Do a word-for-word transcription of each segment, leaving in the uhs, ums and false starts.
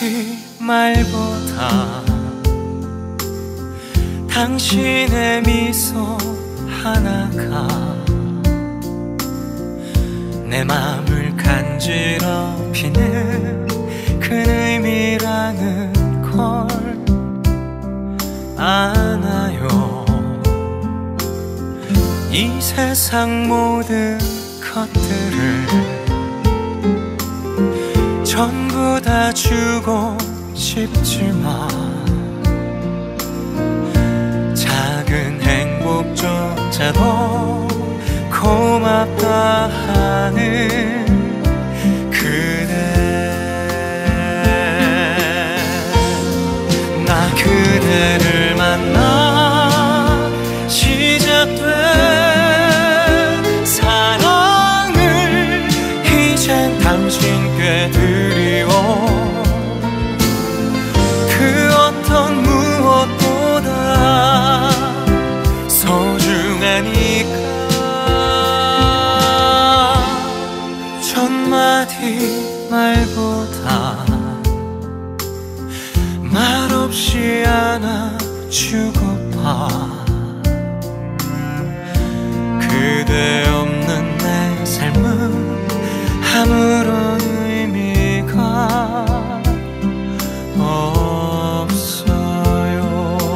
한마디 말보다 당신의 미소 하나가 내 맘을 간지럽히는 큰 의미라는 걸 아나요. 이 세상 모든 것들을 전부 다 주고 싶지만 작은 행복조차도 고맙다 하는 그대. 나 그대를 만나 시작된 사랑을 이젠 당신께 드리워 그 어떤 무엇보다 소중하니까 첫마디 말보다 말없이 안아주고파 그대 없는 내 삶은 아무런 의미가 없어요.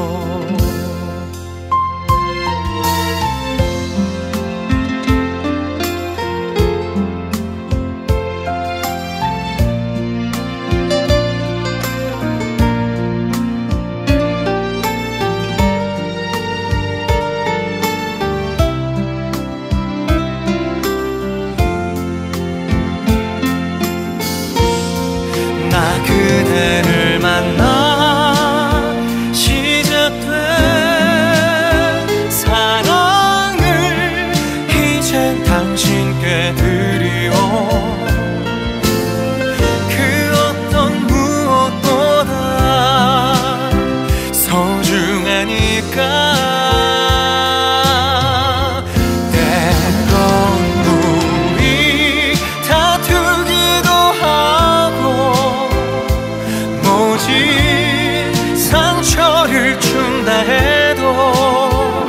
나 그대를 만나 시작된 사랑을 이젠 당신께 드리워 그 어떤 무엇보다 소중하니까 상처를 준다 해도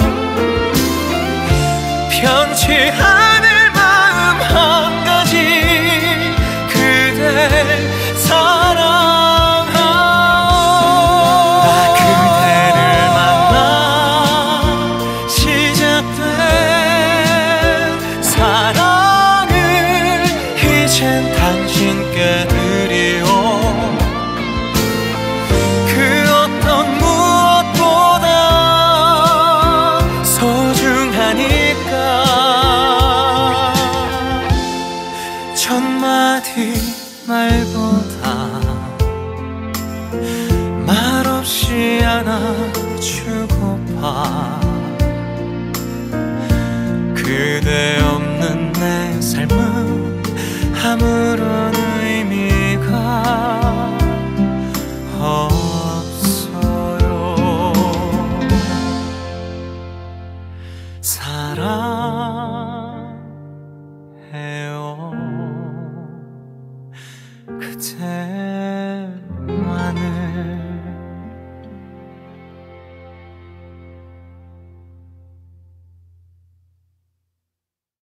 편치 않을 마음 한 가지 그댈 사랑하오. 나 그대를 만나 시작된 사랑을 이젠 당신께 드리오 첫마디 말보다 말없이 안아주고파 그대 없는 내 삶은 아무런 의미가 없어요. 사랑해요 그대만을.